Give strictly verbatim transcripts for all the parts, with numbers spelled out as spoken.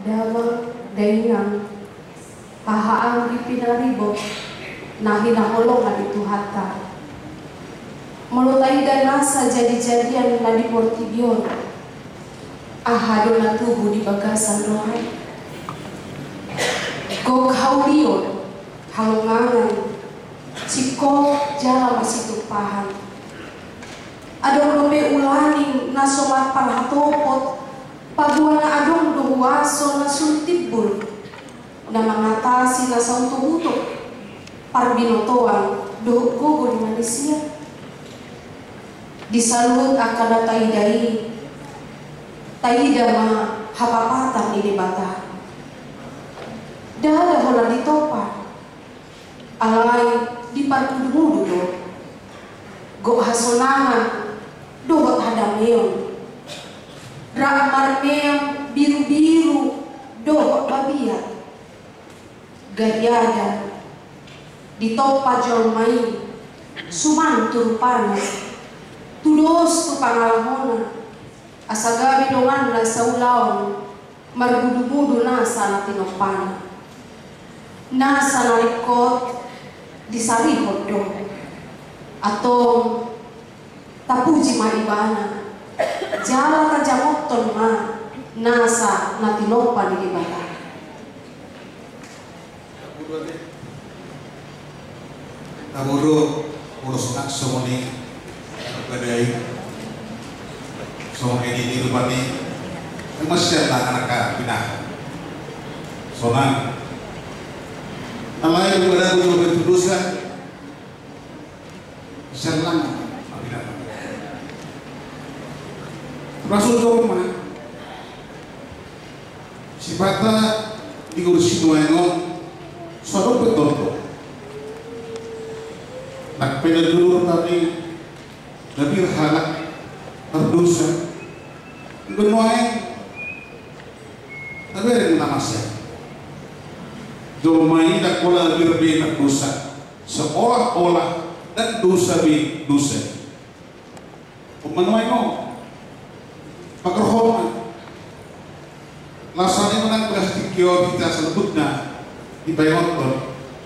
damang daingang pahaan dipinaribo na hinaholong na dituhata mulutay dan nasa jadi-jadian na di Portibyon ahado na tubo di bagasan rohay gog haulion halungangan ciko jala masitupahan adong dobe ulaning na somat parhatopot pabuan na adong duwaso na sultibul na mengatasi na sa utuh-utuh parbinotoan doh gogo di Malaysia disalut akan taidai taida ma hapapatan ini bata dah hola ditopa alai di parkudu do go hasonangan dohot hadameon ramar meong biru-biru dohot babiat gadiada ditopa jolmai sumantur panas tulos tu pangalahona asagabi dongan na sa ulaon margudu-gudu nasa na tinopana nasa nalikot disarihot do atong tapuji maibana jala kajamoton ma nasa na tinopa di dibata Amuro urus nak somoni badai so ini di rumah ni masih ada anak pindah sonan alai kepada guru bertudusan serlang pindah termasuk rumah sifatnya diurusi nuengon suatu betul nak pada dulu tapi lebih halak berdosa benuai tapi ada yang namanya domai tak pola lebih nak dosa seolah-olah dan dosa bi dosa menuai no pakerhormat lasanya menang plastik kio kita sebutnya di bayoton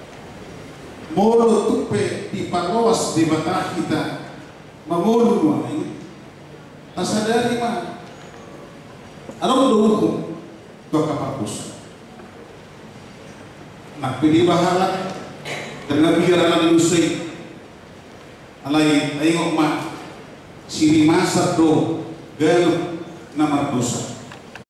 mulu tupe di paruas di mata kita mengulu dua ini asadari mah ada hukum dua kapapus nak pilih bahala dengan pikiran industri alai ayo mah siri masa do galup nama dosa